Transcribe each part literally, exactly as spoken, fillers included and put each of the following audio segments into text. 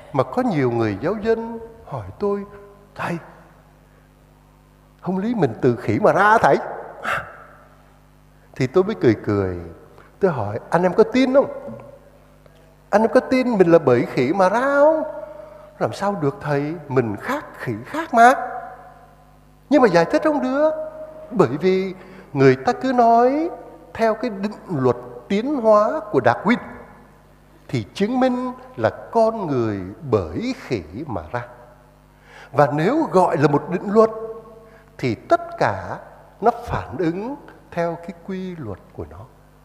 Mà có nhiều người giáo dân hỏi tôi: thầy, không lý mình từ khỉ mà ra thầy? Thì tôi mới cười cười. Tôi hỏi: anh em có tin không? Anh em có tin mình là bởi khỉ mà ra không? Làm sao được thầy, mình khác khỉ khác mà. Nhưng mà giải thích không được. Bởi vì người ta cứ nói theo cái định luật tiến hóa của Darwin thì chứng minh là con người bởi khỉ mà ra. Và nếu gọi là một định luật thì tất cả nó phản ứng theo cái quy luật của nó.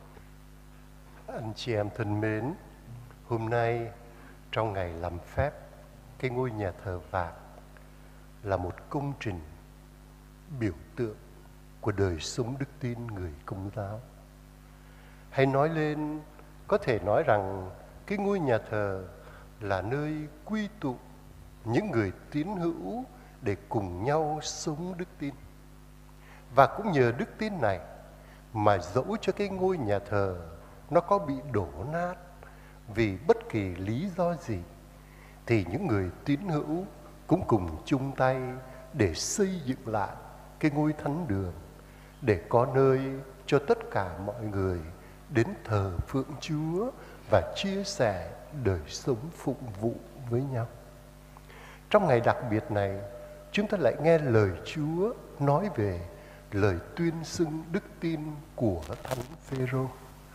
Anh chị em thân mến, hôm nay trong ngày làm phép, cái ngôi nhà thờ vạc là một công trình biểu tượng của đời sống đức tin người Công giáo. Hay nói lên, có thể nói rằng cái ngôi nhà thờ là nơi quy tụ những người tín hữu để cùng nhau sống đức tin. Và cũng nhờ đức tin này mà dẫu cho cái ngôi nhà thờ nó có bị đổ nát vì bất kỳ lý do gì, thì những người tín hữu cũng cùng chung tay để xây dựng lại cái ngôi thánh đường, để có nơi cho tất cả mọi người đến thờ phượng Chúa và chia sẻ đời sống phụng vụ với nhau. Trong ngày đặc biệt này, chúng ta lại nghe lời Chúa nói về lời tuyên xưng đức tin của Thánh Phêrô.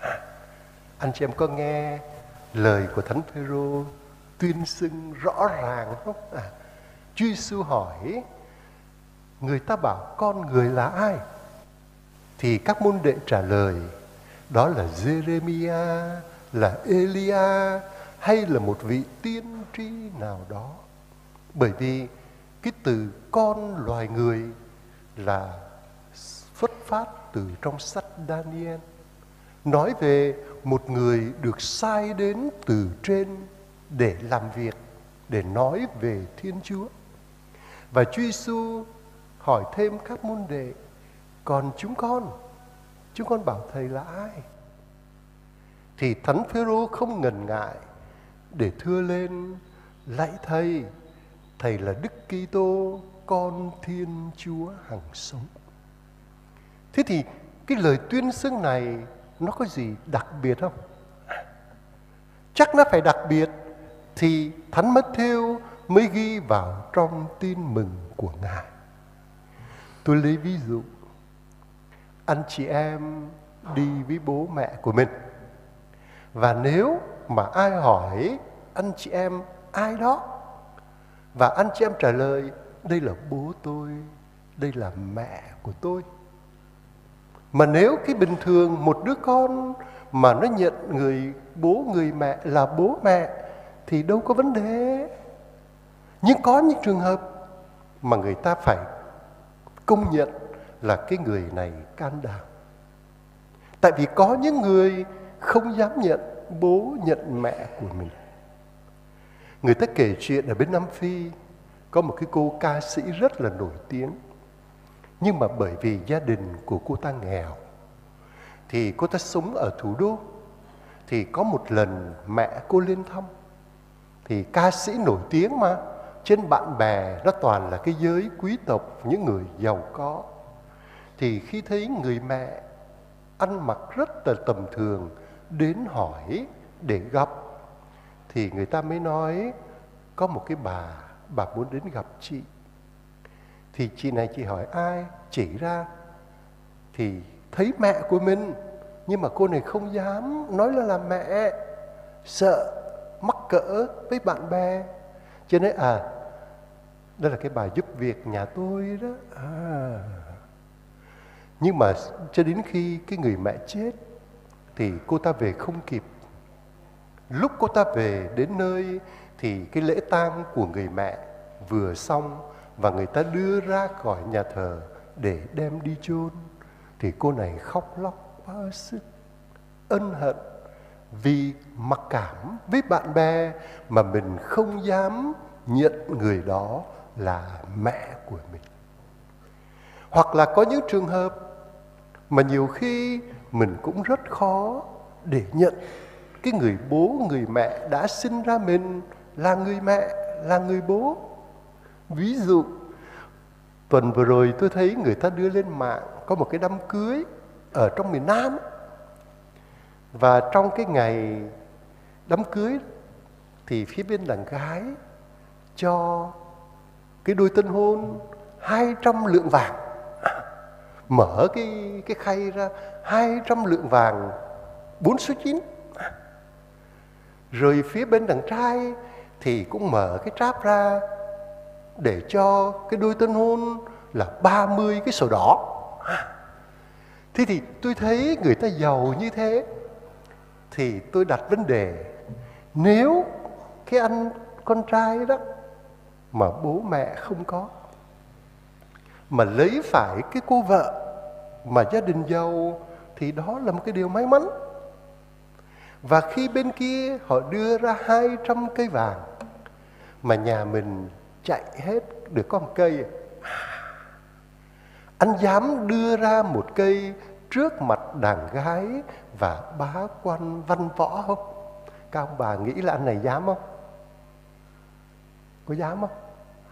Anh chị em có nghe lời của Thánh Phêrô tuyên xưng rõ ràng không? À, Chúa Giêsu hỏi: người ta bảo con người là ai? Thì các môn đệ trả lời: đó là Giê-rê-mi-a, là Ê-li-a, hay là một vị tiên tri nào đó. Bởi vì cái từ con loài người là xuất phát từ trong sách Daniel, nói về một người được sai đến từ trên để làm việc, để nói về Thiên Chúa. Và Chúa Giêsu hỏi thêm các môn đệ: còn chúng con, chúng con bảo thầy là ai? Thì Thánh Phêrô không ngần ngại để thưa lên: lạy thầy, thầy là Đức Kitô, con Thiên Chúa hằng sống. Thế thì cái lời tuyên xưng này nó có gì đặc biệt không? Chắc nó phải đặc biệt thì Thánh Mát-thêu mới ghi vào trong tin mừng của Ngài. Tôi lấy ví dụ, anh chị em đi với bố mẹ của mình, và nếu mà ai hỏi anh chị em ai đó, và anh chị em trả lời: đây là bố tôi, đây là mẹ của tôi. Mà nếu cái bình thường một đứa con mà nó nhận người bố người mẹ là bố mẹ thì đâu có vấn đề. Nhưng có những trường hợp mà người ta phải công nhận là cái người này can đảm. Tại vì có những người không dám nhận bố nhận mẹ của mình. Người ta kể chuyện ở bên Nam Phi có một cái cô ca sĩ rất là nổi tiếng, nhưng mà bởi vì gia đình của cô ta nghèo thì cô ta sống ở thủ đô. Thì có một lần mẹ cô lên thăm, thì ca sĩ nổi tiếng mà, trên bạn bè nó toàn là cái giới quý tộc, những người giàu có. Thì khi thấy người mẹ ăn mặc rất là tầm thường đến hỏi để gặp, thì người ta mới nói: có một cái bà, bà muốn đến gặp chị. Thì chị này chị hỏi ai, chỉ ra thì thấy mẹ của mình, nhưng mà cô này không dám nói là là mẹ, sợ mắc cỡ với bạn bè, cho nên à đó là cái bà giúp việc nhà tôi đó. À. Nhưng mà cho đến khi cái người mẹ chết thì cô ta về không kịp. Lúc cô ta về đến nơi thì cái lễ tang của người mẹ vừa xong và người ta đưa ra khỏi nhà thờ để đem đi chôn, thì cô này khóc lóc quá sức, ân hận vì mặc cảm với bạn bè mà mình không dám nhận người đó là mẹ của mình. Hoặc là có những trường hợp mà nhiều khi mình cũng rất khó để nhận cái người bố, người mẹ đã sinh ra mình là người mẹ, là người bố. Ví dụ, tuần vừa rồi tôi thấy người ta đưa lên mạng có một cái đám cưới ở trong miền Nam. Và trong cái ngày đám cưới thì phía bên đàn gái cho cái đôi tân hôn hai trăm lượng vàng. Mở cái, cái khay ra, hai trăm lượng vàng bốn số chín. Rồi phía bên đàn trai thì cũng mở cái tráp ra để cho cái đôi tân hôn là ba mươi cái sổ đỏ. Thế thì tôi thấy người ta giàu như thế, thì tôi đặt vấn đề, nếu cái anh con trai đó mà bố mẹ không có, mà lấy phải cái cô vợ mà gia đình giàu, thì đó là một cái điều may mắn. Và khi bên kia họ đưa ra hai trăm cây vàng, mà nhà mình chạy hết được có một cây, anh dám đưa ra một cây trước mặt đàn gái và bá quan văn võ không? Các ông bà nghĩ là anh này dám không? Có dám không?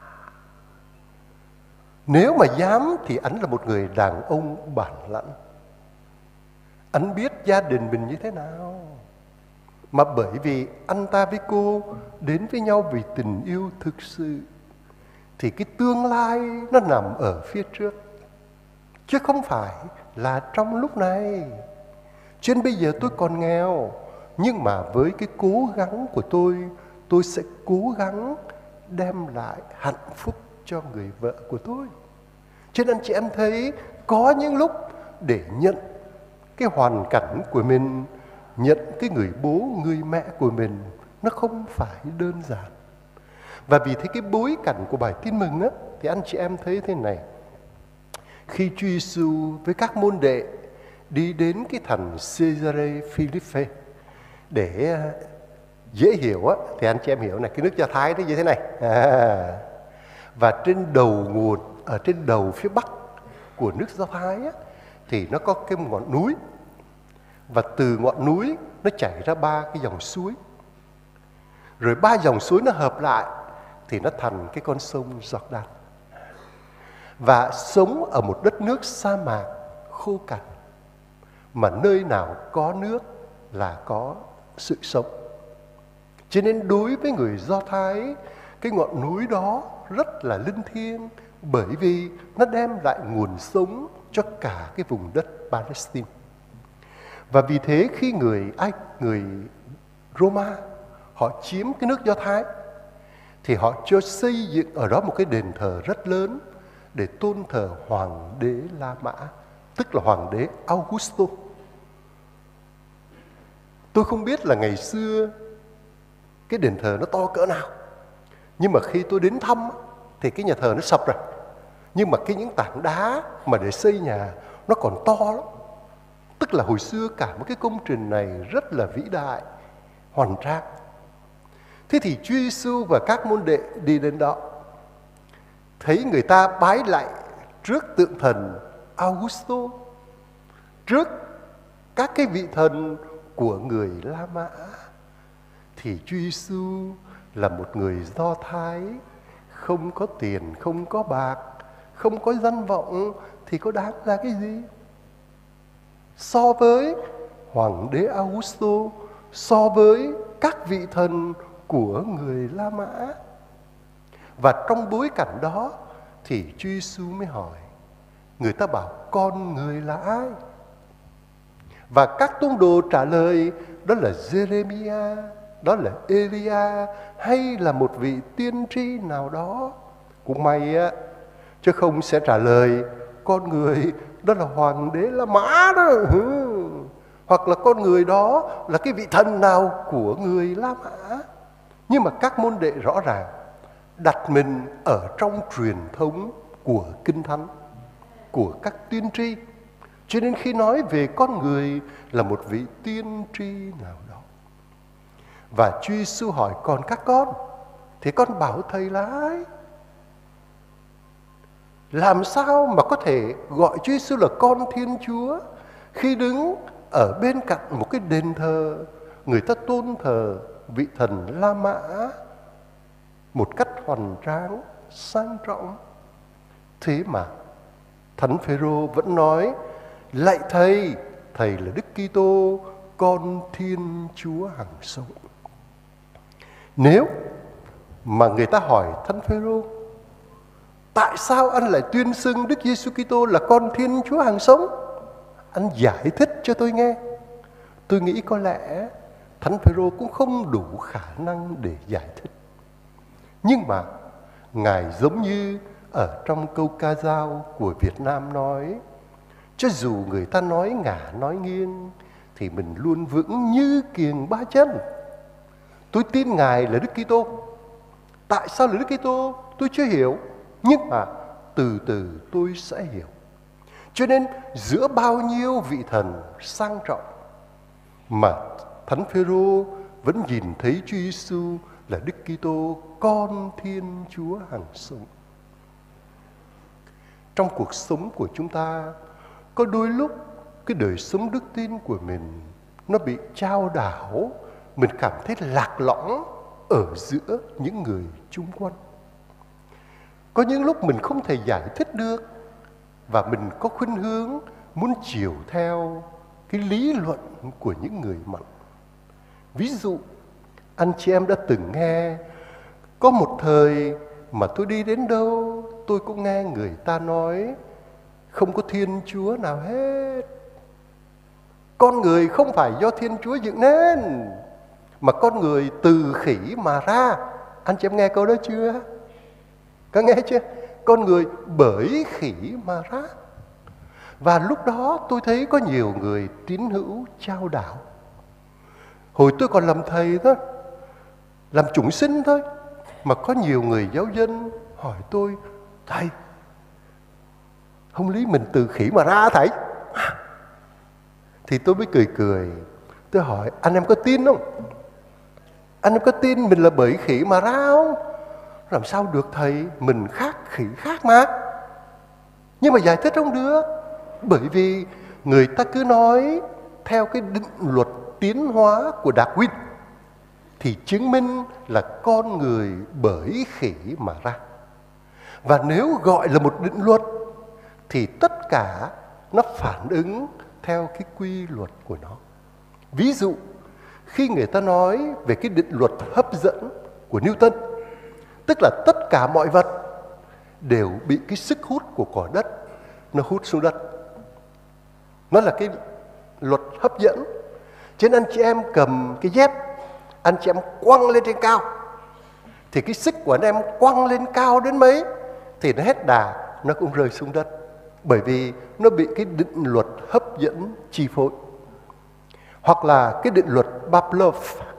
Nếu mà dám thì anh là một người đàn ông bản lãnh. Anh biết gia đình mình như thế nào. Mà bởi vì anh ta với cô đến với nhau vì tình yêu thực sự, thì cái tương lai nó nằm ở phía trước, chứ không phải là trong lúc này. Cho nên bây giờ tôi còn nghèo, nhưng mà với cái cố gắng của tôi, tôi sẽ cố gắng đem lại hạnh phúc cho người vợ của tôi. Cho nên anh chị em thấy, có những lúc để nhận cái hoàn cảnh của mình, nhận cái người bố, người mẹ của mình, nó không phải đơn giản. Và vì thế cái bối cảnh của bài tin mừng á, thì anh chị em thấy thế này. Khi Chúa Giêsu với các môn đệ đi đến cái thành Caesarea Philippe, để dễ hiểu á, thì anh chị em hiểu này, cái nước Do Thái nó như thế này. À, và trên đầu nguồn, ở trên đầu phía bắc của nước Do Thái á, thì nó có cái ngọn núi. Và từ ngọn núi nó chảy ra ba cái dòng suối. Rồi ba dòng suối nó hợp lại thì nó thành cái con sông Giordan. Và sống ở một đất nước sa mạc khô cằn, mà nơi nào có nước là có sự sống. Cho nên đối với người Do Thái, cái ngọn núi đó rất là linh thiêng, bởi vì nó đem lại nguồn sống cho cả cái vùng đất Palestine. Và vì thế khi người Anh, người Roma, họ chiếm cái nước Do Thái, thì họ cho xây dựng ở đó một cái đền thờ rất lớn để tôn thờ hoàng đế La Mã, tức là hoàng đế Augusto. Tôi không biết là ngày xưa cái đền thờ nó to cỡ nào, nhưng mà khi tôi đến thăm thì cái nhà thờ nó sập rồi. Nhưng mà cái những tảng đá mà để xây nhà nó còn to lắm. Tức là hồi xưa cả một cái công trình này rất là vĩ đại, hoành tráng. Thế thì Chúa Giêsu và các môn đệ đi đến đó, thấy người ta bái lạy trước tượng thần Augusto, trước các cái vị thần của người La Mã. Thì Chúa Giêsu là một người Do Thái, không có tiền, không có bạc, không có danh vọng, thì có đáng ra cái gì? So với hoàng đế Augusto, so với các vị thần của người La Mã. Và trong bối cảnh đó thì Chúa Giêsu mới hỏi, người ta bảo con người là ai? Và các tông đồ trả lời, đó là Jeremiah, đó là Elia, hay là một vị tiên tri nào đó. Cũng may á, chứ không sẽ trả lời con người đó là hoàng đế La Mã đó, ừ. Hoặc là con người đó là cái vị thần nào của người La Mã. Nhưng mà các môn đệ rõ ràng đặt mình ở trong truyền thống của Kinh Thánh, của các tiên tri. Cho nên khi nói về con người là một vị tiên tri nào đó. Và Chúa Giêsu hỏi, còn các con, thì con bảo thầy là ai? Làm sao mà có thể gọi Chúa Giêsu là con Thiên Chúa khi đứng ở bên cạnh một cái đền thờ người ta tôn thờ vị thần La Mã một cách hoành tráng, sang trọng. Thế mà Thánh Phêrô vẫn nói: lạy Thầy, Thầy là Đức Kitô, con Thiên Chúa hằng sống. Nếu mà người ta hỏi Thánh Phêrô: tại sao anh lại tuyên xưng Đức Giêsu Kitô là con Thiên Chúa hằng sống? Anh giải thích cho tôi nghe. Tôi nghĩ có lẽ Thánh Phêrô cũng không đủ khả năng để giải thích. Nhưng mà Ngài giống như ở trong câu ca dao của Việt Nam nói: cho dù người ta nói ngả nói nghiêng thì mình luôn vững như kiềng ba chân. Tôi tin Ngài là Đức Kitô. Tại sao là Đức Kitô tôi chưa hiểu, nhưng mà từ từ tôi sẽ hiểu. Cho nên giữa bao nhiêu vị thần sang trọng mà Thánh Phêrô vẫn nhìn thấy Chúa Giêsu là Đức Kitô, con Thiên Chúa hằng sống. Trong cuộc sống của chúng ta, có đôi lúc cái đời sống đức tin của mình nó bị chao đảo, mình cảm thấy lạc lõng ở giữa những người chung quanh. Có những lúc mình không thể giải thích được, và mình có khuynh hướng muốn chiều theo cái lý luận của những người mạnh. Ví dụ, anh chị em đã từng nghe, có một thời mà tôi đi đến đâu tôi cũng nghe người ta nói không có Thiên Chúa nào hết. Con người không phải do Thiên Chúa dựng nên, mà con người từ khỉ mà ra. Anh chị em nghe câu đó chưa? Có nghe chưa? Con người bởi khỉ mà ra. Và lúc đó tôi thấy có nhiều người tín hữu chao đảo. Hồi tôi còn làm thầy thôi, làm chủng sinh thôi, mà có nhiều người giáo dân hỏi tôi: thầy, không lý mình từ khỉ mà ra thầy? Thì tôi mới cười cười. Tôi hỏi: anh em có tin không? Anh em có tin mình là bởi khỉ mà ra không? Làm sao được thầy, mình khác khỉ khác mà. Nhưng mà giải thích không được, bởi vì người ta cứ nói theo cái định luật tiến hóa của Darwin thì chứng minh là con người bởi khỉ mà ra. Và nếu gọi là một định luật thì tất cả nó phản ứng theo cái quy luật của nó. Ví dụ, khi người ta nói về cái định luật hấp dẫn của Newton, tức là tất cả mọi vật đều bị cái sức hút của cỏ đất nó hút xuống đất. Nó là cái luật hấp dẫn. Cho nên anh chị em cầm cái dép, anh chị em quăng lên trên cao, thì cái sức của anh em quăng lên cao đến mấy thì nó hết đà, nó cũng rơi xuống đất. Bởi vì nó bị cái định luật hấp dẫn chi phối. Hoặc là cái định luật Pavlov.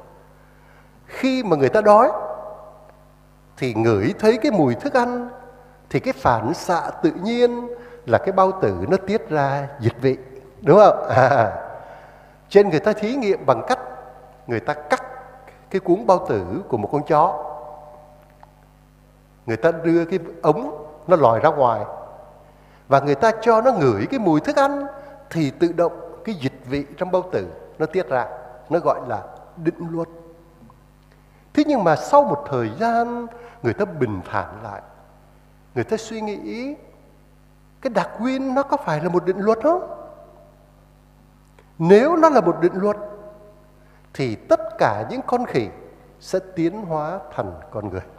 Khi mà người ta đói thì ngửi thấy cái mùi thức ăn, thì cái phản xạ tự nhiên là cái bao tử nó tiết ra dịch vị, đúng không? À, trên người ta thí nghiệm bằng cách người ta cắt cái cuống bao tử của một con chó, người ta đưa cái ống nó lòi ra ngoài và người ta cho nó ngửi cái mùi thức ăn, thì tự động cái dịch vị trong bao tử nó tiết ra. Nó gọi là định luật. Thế nhưng mà sau một thời gian, người ta bình thản lại, người ta suy nghĩ cái Darwin nó có phải là một định luật không? Nếu nó là một định luật thì tất cả những con khỉ sẽ tiến hóa thành con người.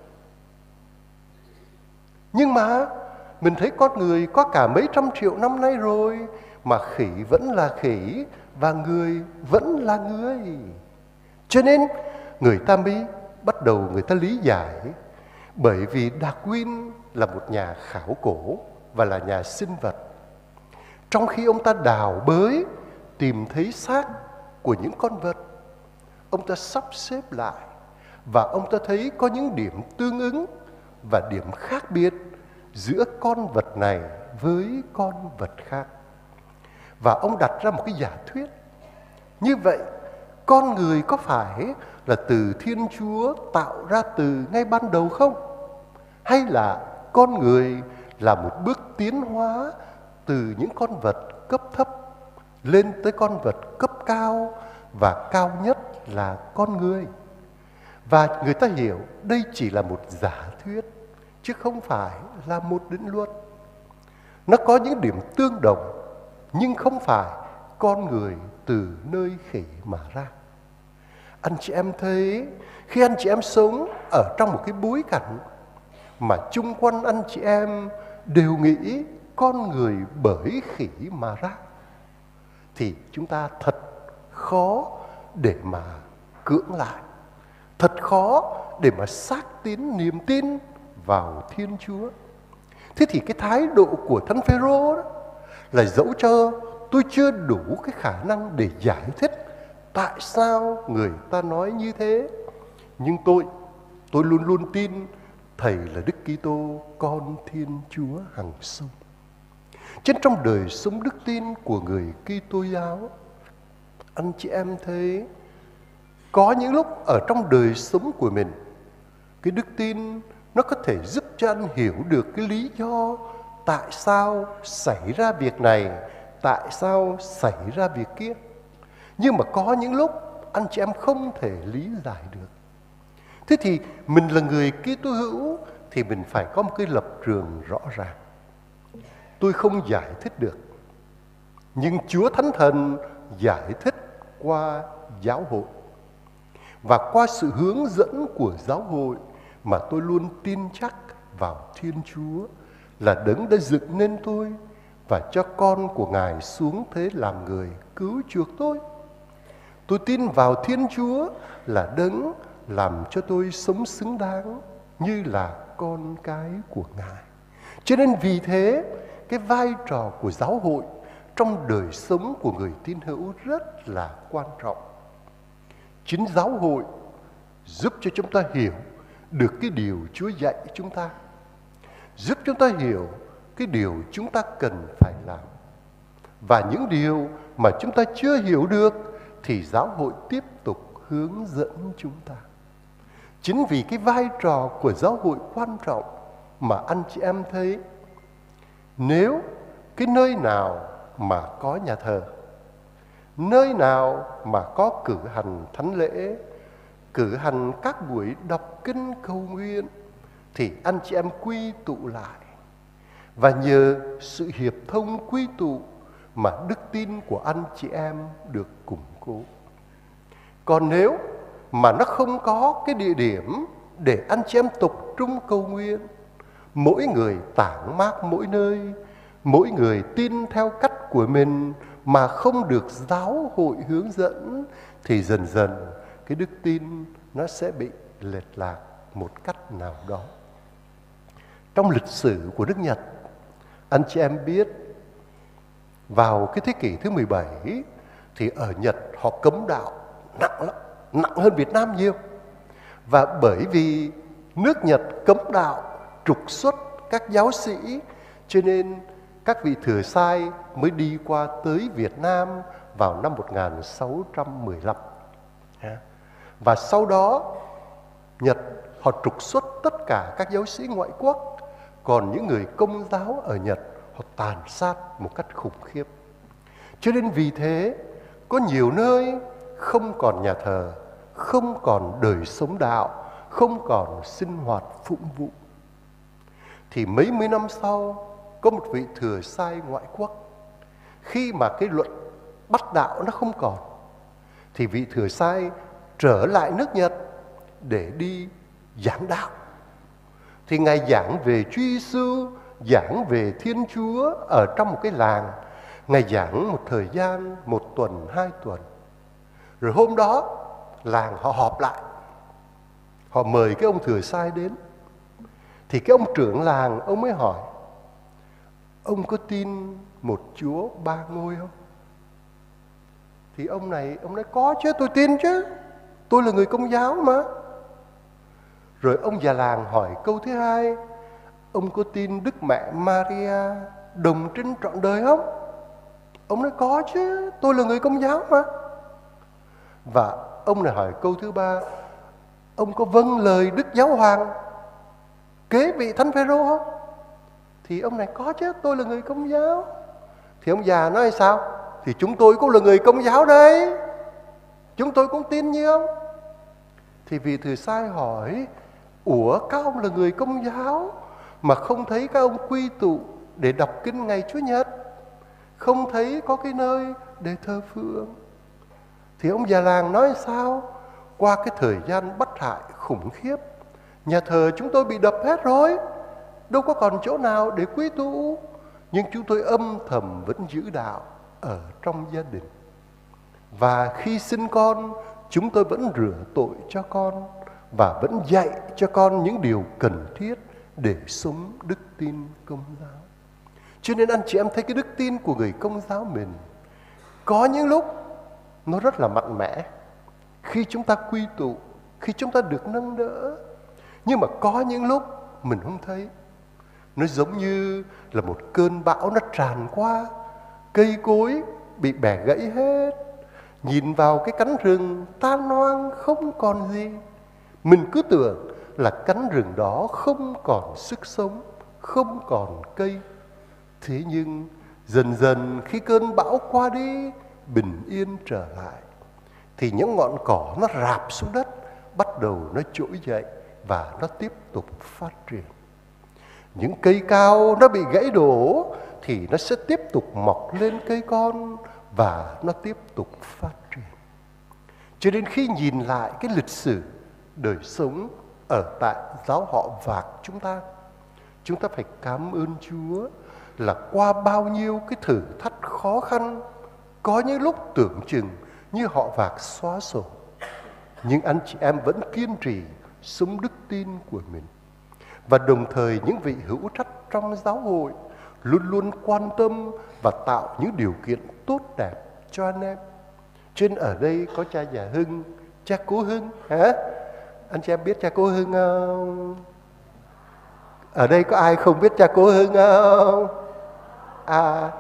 Nhưng mà mình thấy con người có cả mấy trăm triệu năm nay rồi mà khỉ vẫn là khỉ và người vẫn là người. Cho nên người ta mới bắt đầu người ta lý giải. Bởi vì Darwin là một nhà khảo cổ và là nhà sinh vật. Trong khi ông ta đào bới tìm thấy xác của những con vật, ông ta sắp xếp lại và ông ta thấy có những điểm tương ứng và điểm khác biệt giữa con vật này với con vật khác. Và ông đặt ra một cái giả thuyết. Như vậy, con người có phải là từ Thiên Chúa tạo ra từ ngay ban đầu không? Hay là con người là một bước tiến hóa từ những con vật cấp thấp lên tới con vật cấp cao và cao nhất là con người? Và người ta hiểu đây chỉ là một giả thuyết, chứ không phải là một định luật. Nó có những điểm tương đồng, nhưng không phải con người từ nơi khỉ mà ra. Anh chị em thấy, khi anh chị em sống ở trong một cái bối cảnh mà chung quanh anh chị em đều nghĩ con người bởi khỉ mà ra, thì chúng ta thật khó để mà cưỡng lại, thật khó để mà xác tín niềm tin vào Thiên Chúa. Thế thì cái thái độ của Thánh Phêrô đó là dẫu cho tôi chưa đủ cái khả năng để giải thích tại sao người ta nói như thế, nhưng tôi tôi luôn luôn tin Thầy là Đức Kitô, con Thiên Chúa hằng sống. Trên trong đời sống đức tin của người Kitô giáo, anh chị em thấy có những lúc ở trong đời sống của mình, cái đức tin nó có thể giúp cho anh hiểu được cái lý do tại sao xảy ra việc này, tại sao xảy ra việc kia. Nhưng mà có những lúc anh chị em không thể lý giải được. Thế thì mình là người Kitô hữu thì mình phải có một cái lập trường rõ ràng. Tôi không giải thích được, nhưng Chúa Thánh Thần giải thích qua giáo hội. Và qua sự hướng dẫn của giáo hội mà tôi luôn tin chắc vào Thiên Chúa là Đấng đã dựng nên tôi và cho con của Ngài xuống thế làm người cứu chuộc tôi. Tôi tin vào Thiên Chúa là Đấng làm cho tôi sống xứng đáng như là con cái của Ngài. Cho nên vì thế, cái vai trò của giáo hội trong đời sống của người tín hữu rất là quan trọng. Chính giáo hội giúp cho chúng ta hiểu được cái điều Chúa dạy chúng ta, giúp chúng ta hiểu cái điều chúng ta cần phải làm. Và những điều mà chúng ta chưa hiểu được thì giáo hội tiếp tục hướng dẫn chúng ta. Chính vì cái vai trò của giáo hội quan trọng mà anh chị em thấy, nếu cái nơi nào mà có nhà thờ, nơi nào mà có cử hành thánh lễ, cử hành các buổi đọc kinh cầu nguyện, thì anh chị em quy tụ lại. Và nhờ sự hiệp thông quy tụ mà đức tin của anh chị em được củng cố. Còn nếu mà nó không có cái địa điểm để anh chị em tập trung cầu nguyện, mỗi người tản mát mỗi nơi, mỗi người tin theo cách của mình mà không được giáo hội hướng dẫn, thì dần dần cái đức tin nó sẽ bị lệch lạc một cách nào đó. Trong lịch sử của nước Nhật, anh chị em biết, vào cái thế kỷ thứ mười bảy thì ở Nhật họ cấm đạo nặng lắm, nặng hơn Việt Nam nhiều. Và bởi vì nước Nhật cấm đạo, trục xuất các giáo sĩ, cho nên các vị thừa sai mới đi qua tới Việt Nam vào năm một nghìn sáu trăm mười lăm. Và sau đó Nhật họ trục xuất tất cả các giáo sĩ ngoại quốc, còn những người Công giáo ở Nhật họ tàn sát một cách khủng khiếp. Cho nên vì thế có nhiều nơi không còn nhà thờ, không còn đời sống đạo, không còn sinh hoạt phụng vụ. Thì mấy mươi năm sau, có một vị thừa sai ngoại quốc, khi mà cái luật bắt đạo nó không còn, thì vị thừa sai trở lại nước Nhật để đi giảng đạo. Thì Ngài giảng về Chúa Giêsu, giảng về Thiên Chúa ở trong một cái làng. Ngài giảng một thời gian, một tuần, hai tuần. Rồi hôm đó, làng họ họp lại. Họ mời cái ông thừa sai đến. Thì cái ông trưởng làng, ông mới hỏi: ông có tin một Chúa ba ngôi không? Thì ông này, ông nói: có chứ, tôi tin chứ. Tôi là người Công giáo mà. Rồi ông già làng hỏi câu thứ hai: ông có tin Đức Mẹ Maria đồng trinh trọn đời không? Ông nói: có chứ, tôi là người Công giáo mà. Và ông này hỏi câu thứ ba: ông có vâng lời Đức Giáo Hoàng kế vị Thánh Phêrô không? Thì ông này: có chứ, tôi là người Công giáo. Thì ông già nói: sao? Thì chúng tôi cũng là người Công giáo đấy, chúng tôi cũng tin như ông. Thì vị thừa sai hỏi: ủa, các ông là người Công giáo mà không thấy các ông quy tụ để đọc kinh ngày Chúa Nhật, không thấy có cái nơi để thờ phượng. Thì ông già làng nói sao? Qua cái thời gian bắt hại khủng khiếp, nhà thờ chúng tôi bị đập hết rồi, đâu có còn chỗ nào để quy tụ. Nhưng chúng tôi âm thầm vẫn giữ đạo ở trong gia đình. Và khi sinh con, chúng tôi vẫn rửa tội cho con và vẫn dạy cho con những điều cần thiết để sống đức tin Công giáo. Cho nên anh chị em thấy cái đức tin của người Công giáo mình có những lúc nó rất là mạnh mẽ khi chúng ta quy tụ, khi chúng ta được nâng đỡ. Nhưng mà có những lúc mình không thấy. Nó giống như là một cơn bão nó tràn qua, cây cối bị bẻ gãy hết, nhìn vào cái cánh rừng tan hoang không còn gì. Mình cứ tưởng là cánh rừng đó không còn sức sống, không còn cây. Thế nhưng dần dần khi cơn bão qua đi, bình yên trở lại, thì những ngọn cỏ nó rạp xuống đất, bắt đầu nó trỗi dậy và nó tiếp tục phát triển. Những cây cao nó bị gãy đổ thì nó sẽ tiếp tục mọc lên cây con và nó tiếp tục phát triển. Cho nên khi nhìn lại cái lịch sử đời sống ở tại giáo họ Vạc chúng ta, chúng ta phải cảm ơn Chúa là qua bao nhiêu cái thử thách khó khăn, có những lúc tưởng chừng như họ Vạc xóa sổ, nhưng anh chị em vẫn kiên trì sống đức tin của mình. Và đồng thời những vị hữu trách trong giáo hội luôn luôn quan tâm và tạo những điều kiện tốt đẹp cho anh em. Trên ở đây có cha già Hưng, cha cố Hưng, hả? Anh chị em biết cha cố Hưng không? Ở đây có ai không biết cha cố Hưng không? À,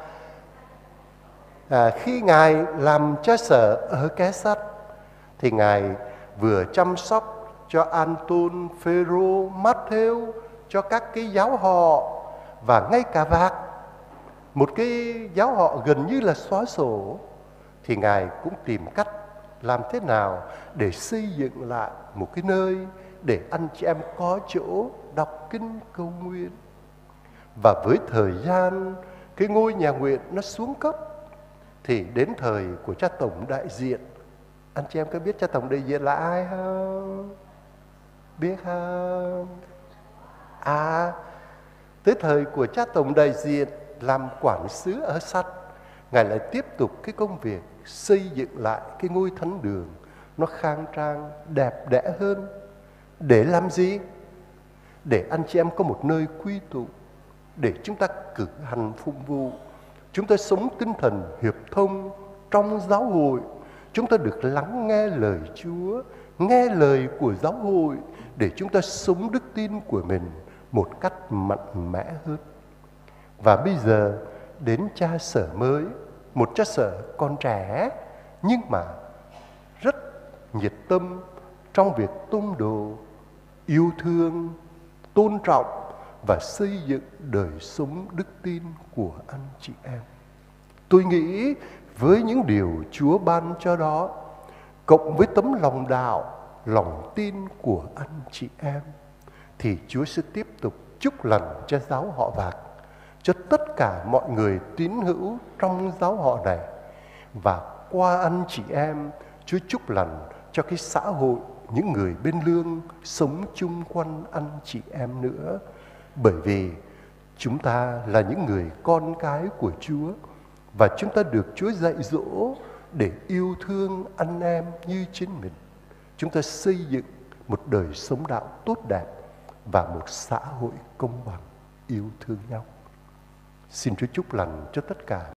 à khi Ngài làm cha sở ở Ké Sắt thì Ngài vừa chăm sóc cho Anton, Phêrô, Matthew, cho các cái giáo họ và ngay cả Vạc, một cái giáo họ gần như là xóa sổ, thì Ngài cũng tìm cách làm thế nào để xây dựng lại một cái nơi để anh chị em có chỗ đọc kinh cầu nguyện. Và với thời gian cái ngôi nhà nguyện nó xuống cấp, thì đến thời của cha tổng đại diện, anh chị em có biết cha tổng đại diện là ai không? Biết không? À, tới thời của cha tổng đại diện làm quản sứ ở Sắt, Ngài lại tiếp tục cái công việc xây dựng lại cái ngôi thánh đường nó khang trang, đẹp đẽ hơn. Để làm gì? Để anh chị em có một nơi quy tụ, để chúng ta cử hành phụng vụ, chúng ta sống tinh thần hiệp thông trong giáo hội, chúng ta được lắng nghe lời Chúa, nghe lời của giáo hội, để chúng ta sống đức tin của mình một cách mạnh mẽ hơn. Và bây giờ đến cha sở mới, một cha sở còn trẻ nhưng mà rất nhiệt tâm trong việc tôn đồ, yêu thương, tôn trọng và xây dựng đời sống đức tin của anh chị em. Tôi nghĩ với những điều Chúa ban cho đó, cộng với tấm lòng đạo, lòng tin của anh chị em, thì Chúa sẽ tiếp tục chúc lành cho giáo họ Vạc, cho tất cả mọi người tín hữu trong giáo họ này. Và qua anh chị em, Chúa chúc lành cho cái xã hội, những người bên lương sống chung quanh anh chị em nữa. Bởi vì chúng ta là những người con cái của Chúa, và chúng ta được Chúa dạy dỗ để yêu thương anh em như chính mình. Chúng ta xây dựng một đời sống đạo tốt đẹp và một xã hội công bằng, yêu thương nhau. Xin Chúa chúc lành cho tất cả.